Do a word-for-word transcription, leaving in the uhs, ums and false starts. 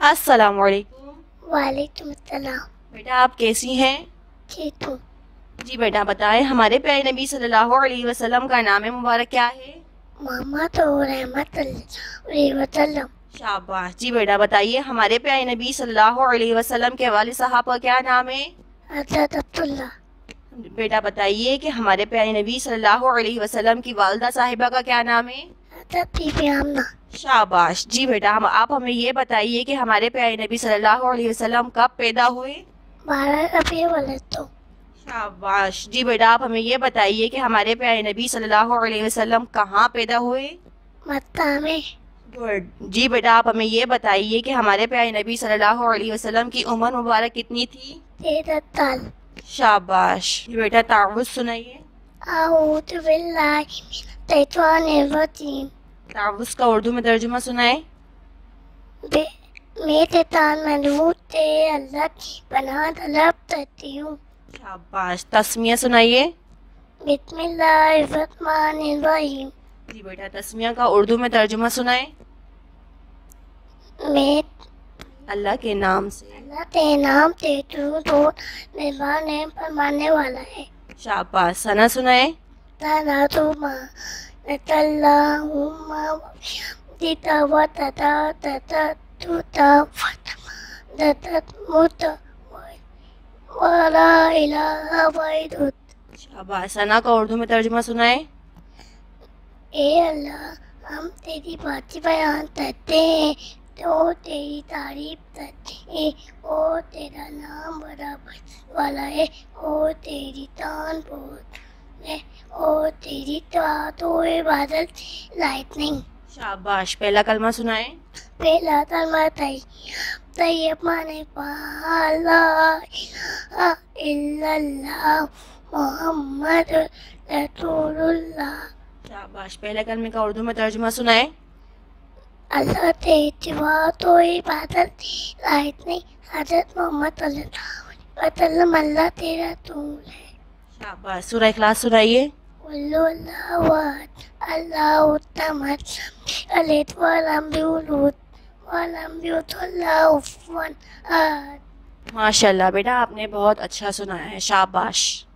السلام علیکم۔ وعلیکم السلام۔ بیٹا آپ کیسی ہیں؟ ٹھیک ہوں۔ جی بیٹا بتائیں ہمارے پیارے نبی صلی اللہ علیہ وسلم کا نام مبارک کیا ہے؟ محمد رحمت اللہ علیہ وسلم۔ شاباش۔ جی بیٹا بتائیے ہمارے پیارے نبی صلی اللہ علیہ وسلم کے والد صاحب کا کیا نام ہے؟ حضرت عبداللہ۔ بیٹا بتائیے کہ ہمارے پیارے نبی صلی اللہ علیہ وسلم کی والدہ صاحبہ کا کیا نام ہے؟ حضرت بی بی آمنہ۔ شاباش۔ جی بیٹا ہم آپ ہمیں یہ بتائیے کہ ہمارے پیارے نبی صلی اللہ علیہ وسلم کب پیدا ہوئے؟ بارہ ربیع الاول دو۔ شاباش۔ جی بیٹا آپ ہمیں یہ بتائیے کہ ہمارے پیارے نبی صلی اللہ علیہ وسلم کہاں پیدا ہوئے؟ مکہ میں۔ گڈ۔ جی بیٹا آپ ہمیں یہ بتائیے کہ ہمارے پیارے نبی صلی اللہ علیہ وسلم کی عمر مبارک کتنی تھی؟ تیرہ سال۔ شاباش۔ جی بیٹا تعوذ سنائیے۔ اعوذ باللہ من الشیطان الرجیم۔ تعوذ کا اردو میں ترجمہ سنائیں۔ میں شیطان ملعون سے اللہ کی پناہ طلب کرتی ہوں۔ شاباش۔ تسمیہ سنائیے۔ بسم اللہ الرحمن الرحیم۔ جی بیٹا تسمیہ کا اردو میں ترجمہ سنائیں۔ میں اللہ کے نام سے۔ اللہ کے نام سے شروع ہو مہربان ہے فرمانے والا ہے۔ شاباش۔ ثنا سنائیں۔ تنازعہ اللہم وبحمدک وتتت مت ولا الہ غیرک۔ شاباش۔ ثنا کا اردو میں ترجمہ سنائیں۔ اے اللہ ہم تیری باتیں بیان کرتے ہیں تو تیری تعریف کرتے ہیں، اور تیرا نام بڑا والا ہے، اور تیری شان بہت ہے، اور تیری طاعت و عبادت لائق نہیں۔ شاباش۔ پہلا کلمہ سنائیں۔ پہلا کلمہ طیب طیب مانے پاک، لا الہ الا اللہ محمد رسول اللہ۔ شاباش۔ پہلے کلمے کا اردو میں ترجمہ سنائیں۔ اللہ تیری طاعت و عبادت لائق نہیں، حضرت محمد صلی اللہ علیہ وسلم اللہ تیرا رسول ہے۔ شاباش۔ سورہ اخلاص سنائیے۔ قل هو اللہ احد اللہ الصمد لم یلد ولم یولد ولم یکن له کفوا احد۔ ماشاء اللہ بیٹا آپ نے بہت اچھا سنایا ہے، شاباش۔